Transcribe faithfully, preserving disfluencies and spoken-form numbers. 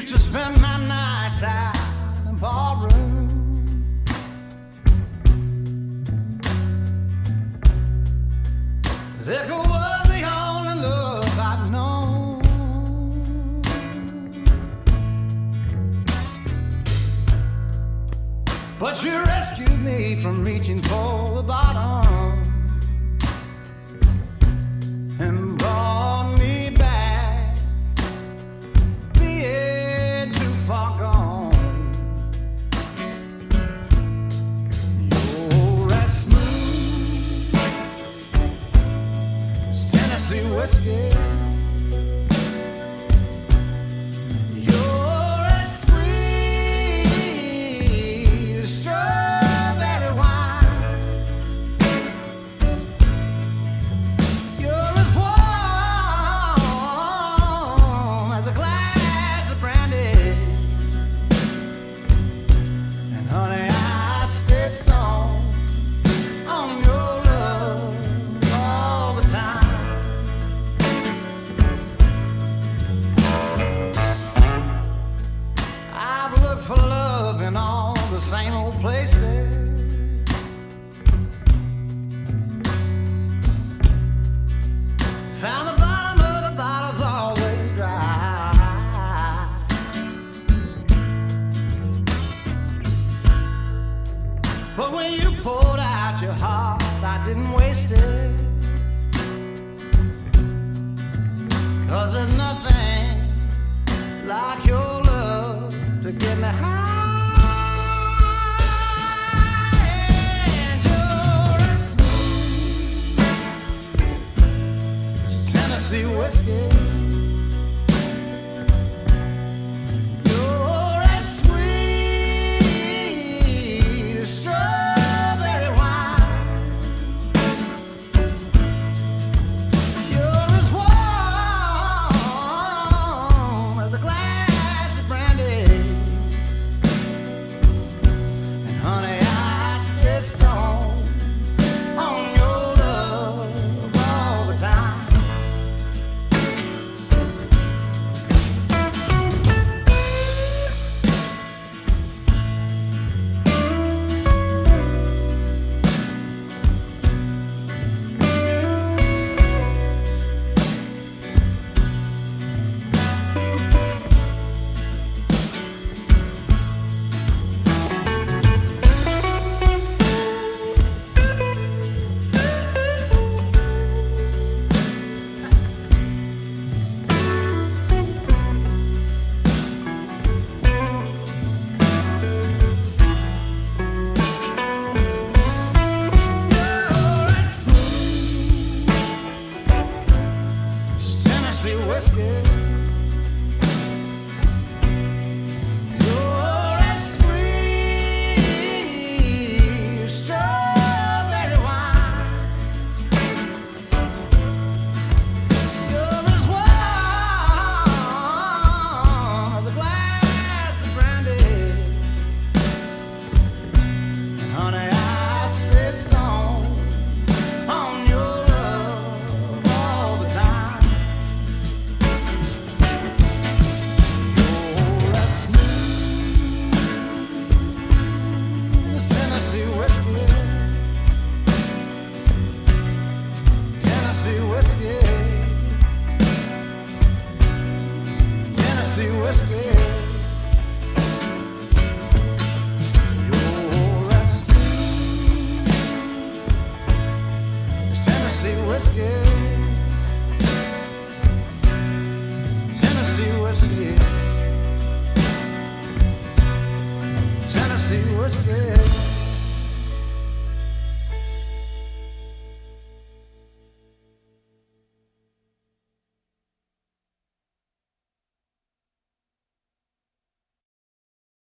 Used to spend my nights out in the ballroom. Liquor was the only love I'd known. But you rescued me from reaching for the bottom and brought me back, being too far gone. You're as smooth as Tennessee whiskey. You're as sweet as strawberry wine. You're as warm as a glass of brandy. And honey, I stay strong on your love all the time. I've looked for love in all the same old places. Found the bottom of the bottle's always dry. But when you poured out your heart, I didn't waste it. 'Cause there's nothing like your love to get me high. And you're as smooth as Tennessee whiskey. You're as sweet as strawberry wine. You're as warm as a glass of brandy. And honey, I stay strong on your love all the time. You're as smooth as Tennessee whiskey. You're as sweet as strawberry wine. You're as warm as a glass of brandy. And honey, I stay strong on your love all the time. You're as smooth as Tennessee whiskey. Tennessee whiskey. Tennessee whiskey. You're as smooth as Tennessee whiskey. Tennessee whiskey. Tennessee whiskey.